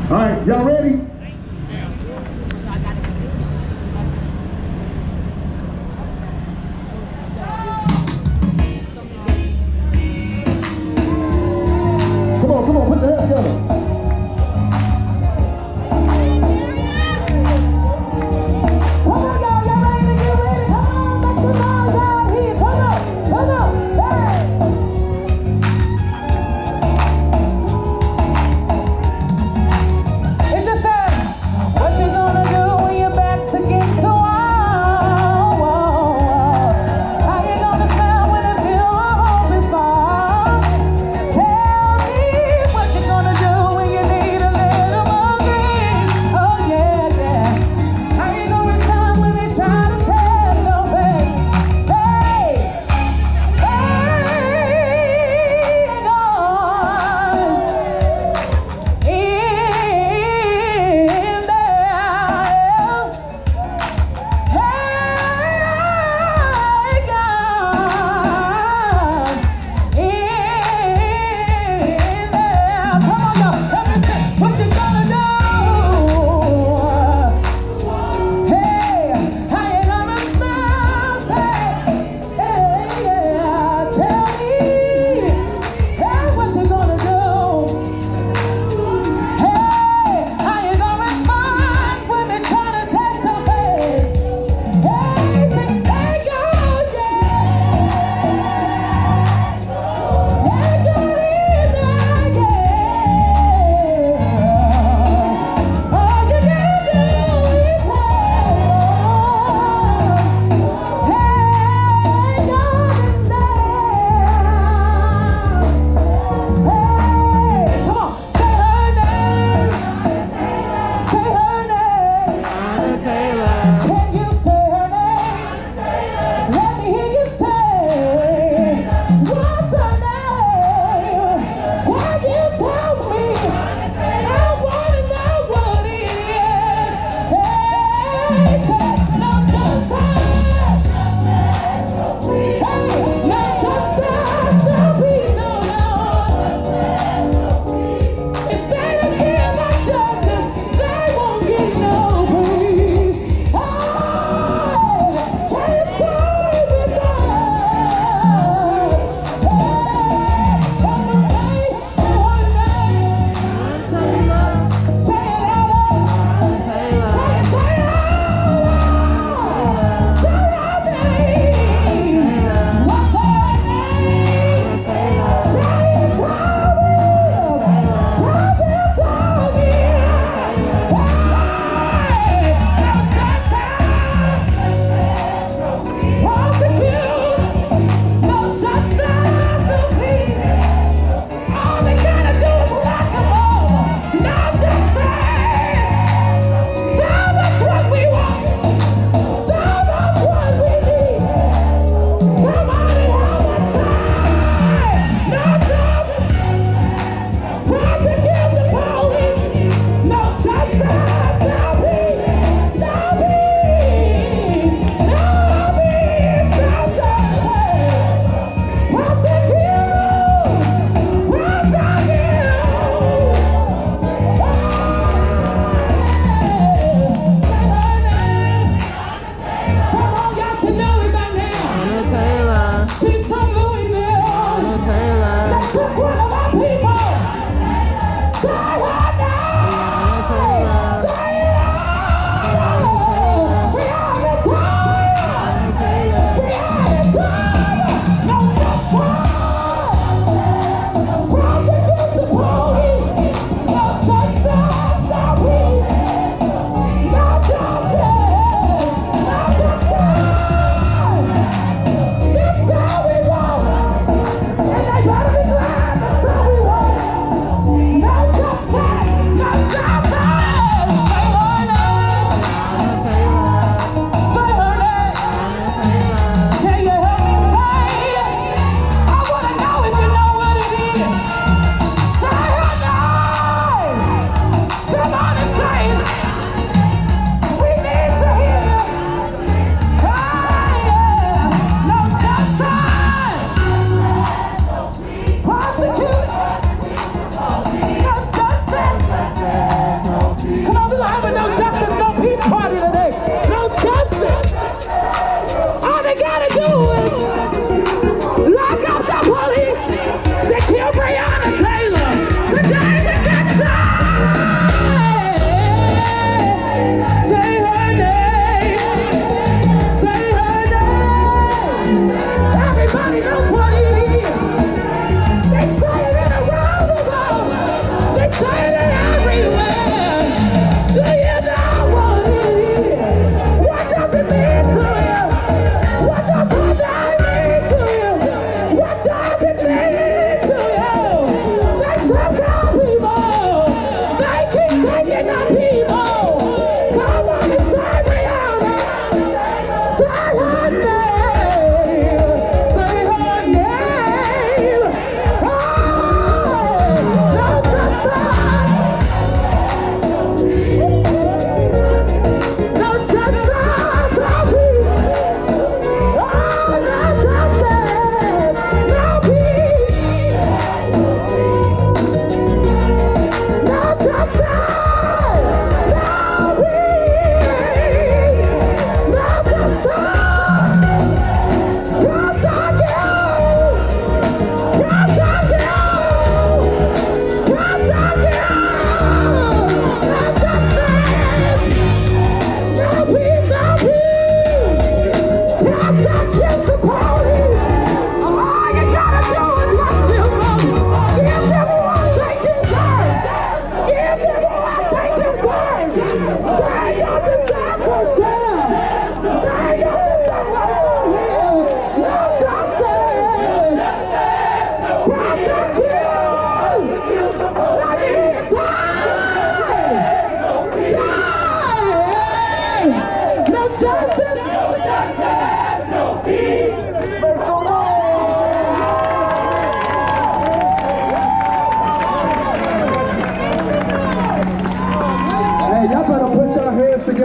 All right, y'all ready? Come on, put your hands together. Come on, y'all ready to get ready? Come on, make some noise out here. Come on, hey! It's just that, what you gonna do when your back's against the wall? How you gonna smile when I feel our hope is far? Tell me what you gonna do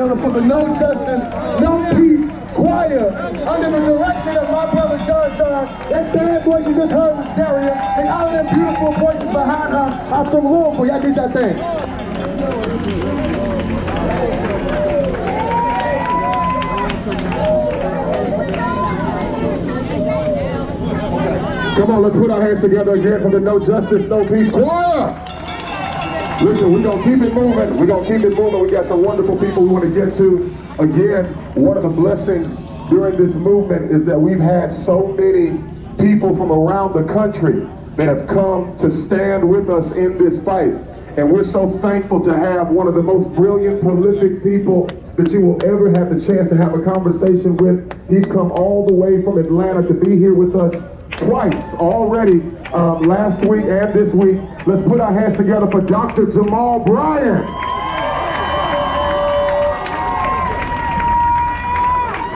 together for the No Justice, No Peace Choir under the direction of my brother John. That bad voice you just heard was Daria, and all of them beautiful voices behind her are from Louisville. Y'all did your thing. Come on, let's put our hands together again for the No Justice, No Peace Choir. Listen, we're going to keep it moving. We're going to keep it moving. We got some wonderful people we want to get to. Again, one of the blessings during this movement is that we've had so many people from around the country that have come to stand with us in this fight. And we're so thankful to have one of the most brilliant, prolific people that you will ever have the chance to have a conversation with. He's come all the way from Atlanta to be here with us twice already, last week and this week. Let's put our hands together for Dr. Jamal Bryant.